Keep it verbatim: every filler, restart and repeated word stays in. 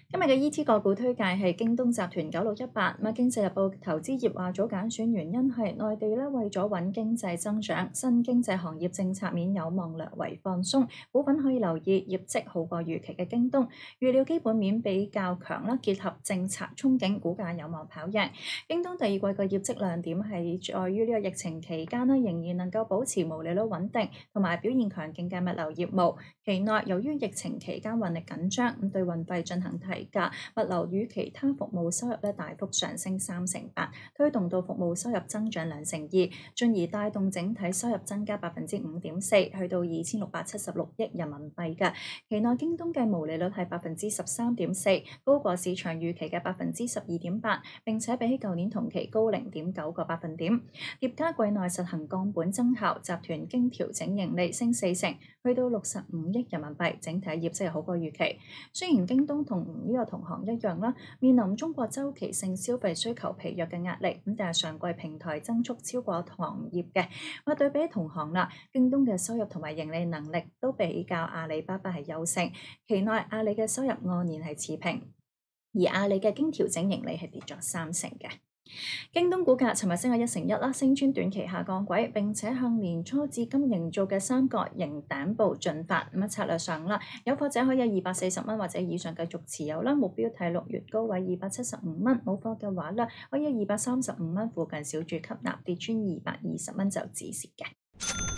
今日嘅 E T 個股推介係京東集團九六一八。咁啊，經濟日報投資業話組揀選原因係內地咧為咗穩經濟增長，新經濟行業政策面有望略為放鬆，股份可以留意業績好過預期嘅京東，預料基本面比較強啦，結合政策憧憬，股價有望跑贏。京東第二季嘅業績亮點係在於呢個疫情期間咧仍然能夠保持毛利率穩定，同埋表現強勁嘅物流業務。期內由於疫情期間運力緊張，咁對運費進行提價，物流與其他服務收入咧大幅上升三成八，推動到服務收入增長兩成二，進而帶動整體收入增加百分之五點四，去到二千六百七十六億人民幣嘅。期內京東嘅毛利率係百分之十三點四，高過市場預期嘅百分之十二點八，並且比起舊年同期高零點九個百分點。疊加季內實行降本增效，集團經調整盈利升四成，去到六十五億人民幣，整體業績係好過預期。雖然京東同呢個同行一樣啦，面臨中國週期性消費需求疲弱嘅壓力，咁但係上季平台增速超過行業嘅。我對比同行啦，京東嘅收入同埋盈利能力都比較阿里巴巴係優勝。期內阿里嘅收入按年係持平，而阿里嘅經調整盈利係跌咗三成嘅。京東股價尋日升咗一成一啦，升穿短期下降軌，並且向年初至今營造嘅三角形頂部進發。咁啊策略上啦，有貨者可以二百四十蚊或者以上繼續持有啦，目標睇六月高位二百七十五蚊。冇貨嘅話咧，可以二百三十五蚊附近小注吸納，跌穿二百二十蚊就止蝕嘅。